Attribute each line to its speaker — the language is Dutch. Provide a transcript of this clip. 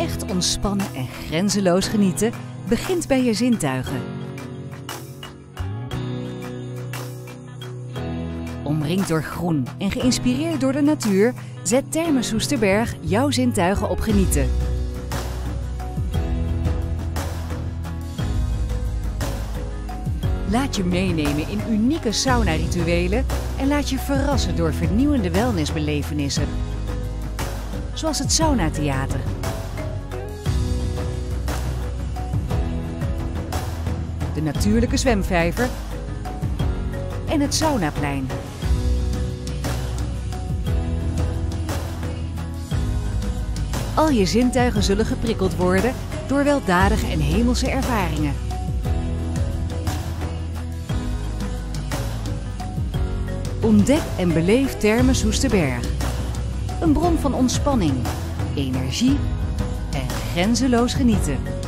Speaker 1: Echt ontspannen en grenzeloos genieten begint bij je zintuigen. Omringd door groen en geïnspireerd door de natuur, zet Thermen Soesterberg jouw zintuigen op genieten. Laat je meenemen in unieke sauna-rituelen en laat je verrassen door vernieuwende wellnessbelevenissen. Zoals het Saunatheater. De natuurlijke zwemvijver en het saunaplein. Al je zintuigen zullen geprikkeld worden door weldadige en hemelse ervaringen. Ontdek en beleef Thermen Soesterberg. Een bron van ontspanning, energie en grenzeloos genieten.